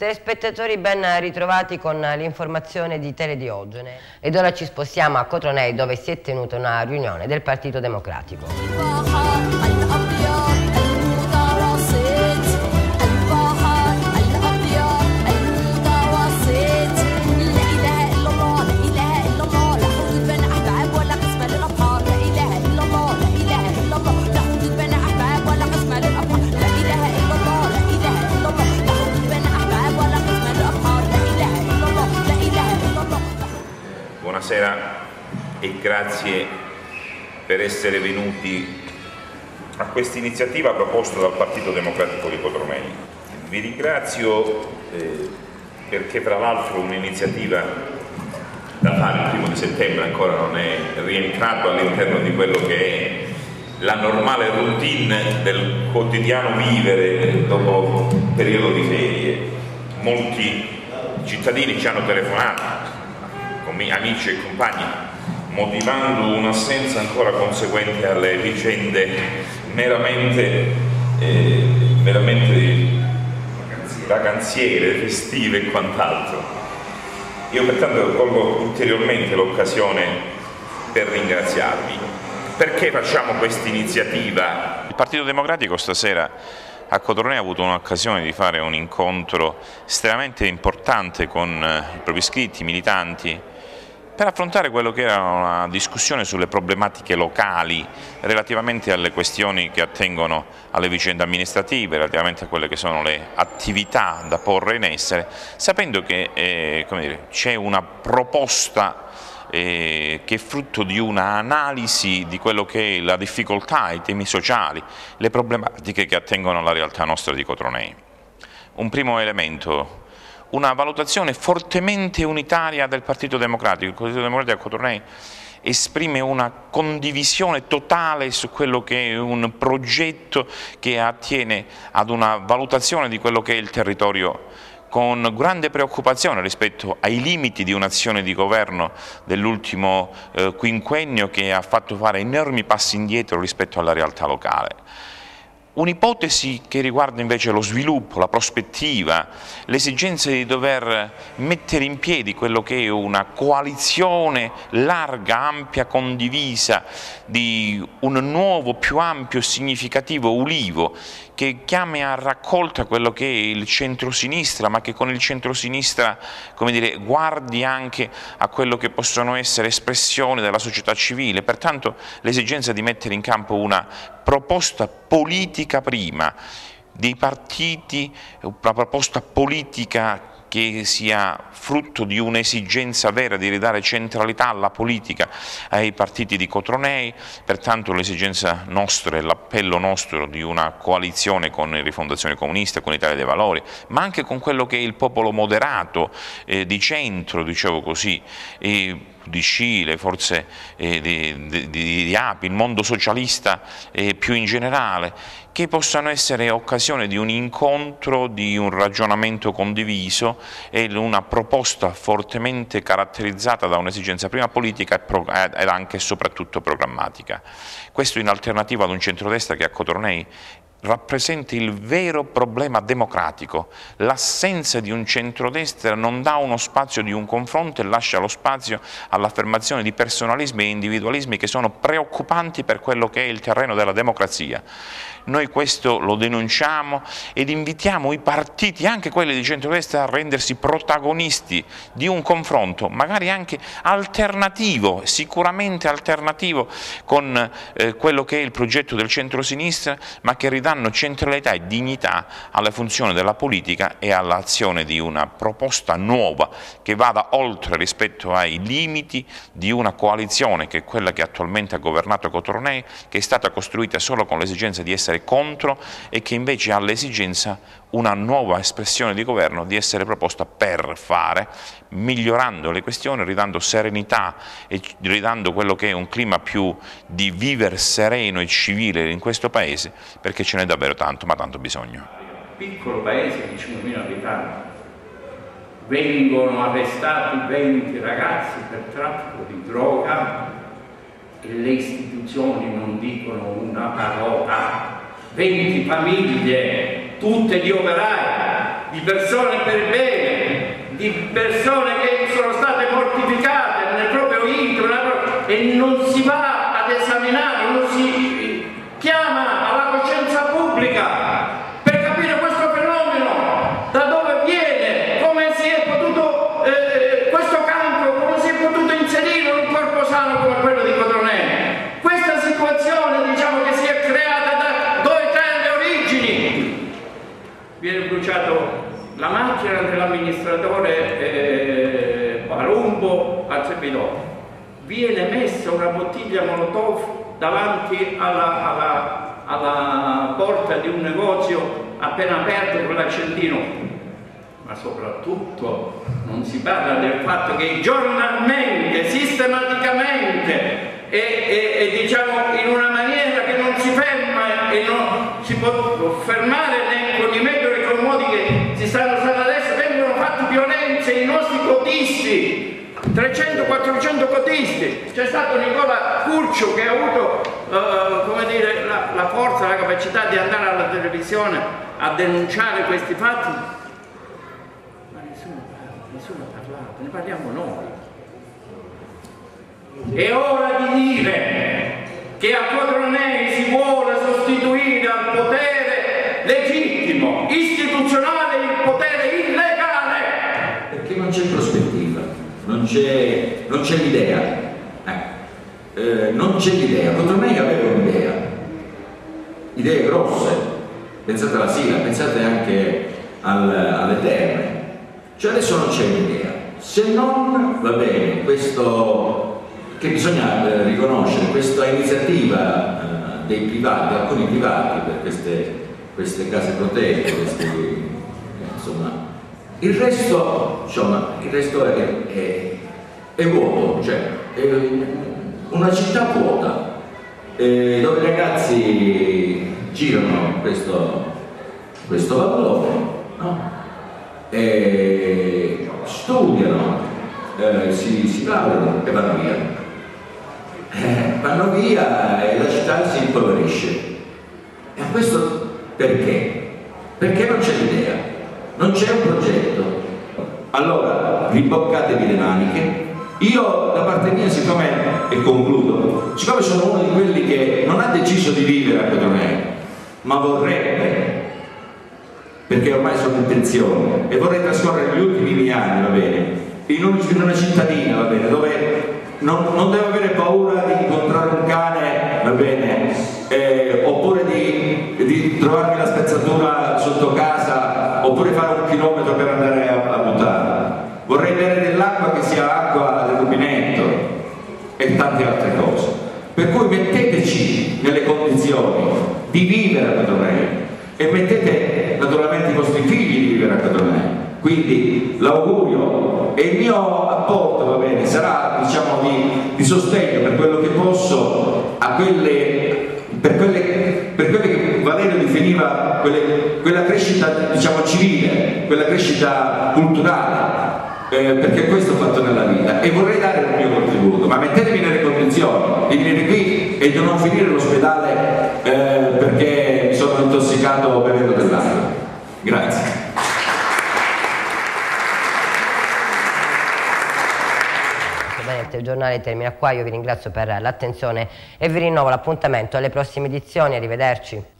Telespettatori, ben ritrovati con l'informazione di Tele Diogene. Ed ora ci spostiamo a Cotronei, dove si è tenuta una riunione del Partito Democratico. Buonasera e grazie per essere venuti a questa iniziativa proposta dal Partito Democratico di Cotronei. Vi ringrazio perché tra l'altro un'iniziativa da fare il 1° settembre ancora non è rientrato all'interno di quello che è la normale routine del quotidiano vivere dopo un periodo di ferie. Molti cittadini ci hanno telefonato, amici e compagni, motivando un'assenza ancora conseguente alle vicende meramente vacanziere, festive e quant'altro. Io pertanto colgo ulteriormente l'occasione per ringraziarvi. Perché facciamo questa iniziativa? Il Partito Democratico stasera a Cotronei ha avuto un'occasione di fare un incontro estremamente importante con i propri iscritti, militanti, per affrontare quello che era una discussione sulle problematiche locali relativamente alle questioni che attengono alle vicende amministrative, relativamente a quelle che sono le attività da porre in essere, sapendo che c'è una proposta che è frutto di un'analisi di quello che è la difficoltà, i temi sociali, le problematiche che attengono alla realtà nostra di Cotronei. Un primo elemento: una valutazione fortemente unitaria del Partito Democratico. Il Partito Democratico a Cotronei esprime una condivisione totale su quello che è un progetto che attiene ad una valutazione di quello che è il territorio, con grande preoccupazione rispetto ai limiti di un'azione di governo dell'ultimo quinquennio che ha fatto fare enormi passi indietro rispetto alla realtà locale. Un'ipotesi che riguarda invece lo sviluppo, la prospettiva, l'esigenza di dover mettere in piedi quello che è una coalizione larga, ampia, condivisa di un nuovo, più ampio e significativo Ulivo che chiami a raccolta quello che è il centrosinistra, ma che con il centrosinistra, come dire, guardi anche a quello che possono essere espressioni della società civile. Pertanto l'esigenza di mettere in campo una proposta politica prima dei partiti, una proposta politica che sia frutto di un'esigenza vera di ridare centralità alla politica ai partiti di Cotronei. Pertanto l'esigenza nostra e l'appello nostro di una coalizione con le Rifondazione Comunista, con l'Italia dei Valori, ma anche con quello che è il popolo moderato di centro, dicevo così, di Scile, forse di API, il mondo socialista più in generale, che possano essere occasione di un incontro, di un ragionamento condiviso e una proposta fortemente caratterizzata da un'esigenza prima politica ed anche e soprattutto programmatica. Questo in alternativa ad un centrodestra che a Cotronei rappresenta il vero problema democratico. L'assenza di un centrodestra non dà uno spazio di un confronto e lascia lo spazio all'affermazione di personalismi e individualismi che sono preoccupanti per quello che è il terreno della democrazia. Noi questo lo denunciamo ed invitiamo i partiti, anche quelli di centrodestra, a rendersi protagonisti di un confronto, magari anche alternativo, sicuramente alternativo con quello che è il progetto del centrosinistra, ma che ridanno centralità e dignità alla funzione della politica e all'azione di una proposta nuova che vada oltre rispetto ai limiti di una coalizione che è quella che attualmente ha governato Cotronei, che è stata costruita solo con l'esigenza di essere contro e che invece ha l'esigenza, una nuova espressione di governo, di essere proposta per fare, migliorando le questioni, ridando serenità e ridando quello che è un clima più di vivere sereno e civile in questo Paese, perché ce n'è davvero tanto, ma tanto bisogno. Piccolo paese di 5.000 abitanti, vengono arrestati 20 ragazzi per traffico di droga e le istituzioni non dicono una parola. 20 famiglie, tutte di operai di persone per bene, di persone che sono state mortificate nel proprio intimo, e non si va ad esaminare, non si chiama alla coscienza pubblica per capire questo fenomeno, da dove viene, come si è potuto, questo campo, come si è potuto inserire in un corpo sano come quello di Cotonè. Questa situazione, diciamo, che si è creata da dove trae le origini. Viene bruciato la macchina dell'amministratore Palumbo al servidore, viene messa una bottiglia Molotov davanti alla porta di un negozio appena aperto con l'accendino, ma soprattutto non si parla del fatto che giornalmente, sistematicamente e diciamo in una maniera che non si ferma e non si può fermare né con i metodi e con i modi che si stanno usando adesso, vengono fatte violenze ai nostri cotisti, 300-400 cotisti. C'è stato Nicola Curcio che ha avuto come dire, la forza, la capacità di andare alla televisione a denunciare questi fatti, ma nessuno ha parlato, ne parliamo noi. È ora di dire che a Cotronei si vuole sostituire al potere legittimo, istituzionale, il potere illegale. Perché non c'è prospettiva, non c'è l'idea. Non c'è l'idea. Cotronei aveva un'idea, idee grosse. Pensate alla Sila, pensate anche alle terme. Cioè adesso non c'è un'idea. Se non, va bene, questo che bisogna riconoscere, questa iniziativa dei privati, di alcuni privati per queste case protette, insomma, il resto è vuoto, cioè è una città vuota dove i ragazzi girano questo valore, no? E studiano, si laureano e vanno via. Vanno via e la città si impoverisce. E questo perché? Perché non c'è l'idea, non c'è un progetto. Allora riboccatevi le maniche. Io da parte mia, siccome, e concludo, siccome sono uno di quelli che non ha deciso di vivere a Cotronei, ma vorrebbe, perché ormai sono in pensione e vorrei trascorrere gli ultimi miei anni, va bene, in una cittadina, va bene, dove non devo avere paura di incontrare un cane, va bene, oppure di trovarmi la spezzatura sotto casa, oppure fare 1 chilometro per andare a buttare. Vorrei bere dell'acqua che sia acqua del rubinetto e tante altre cose. Per cui metteteci nelle condizioni di vivere a Cotronei e mettete naturalmente i vostri figli di vivere a Cotronei. Quindi l'augurio e il mio apporto, va bene, sarà, diciamo, di sostegno per quello che posso a per quelle che Valerio definiva quella crescita, diciamo, civile, quella crescita culturale, perché questo ho fatto nella vita e vorrei dare il mio contributo, ma mettetevi nelle condizioni di venire qui e di non finire all'ospedale perché mi sono intossicato bevendo dell'acqua. Grazie. Il giornale termina qua, io vi ringrazio per l'attenzione e vi rinnovo l'appuntamento alle prossime edizioni, arrivederci.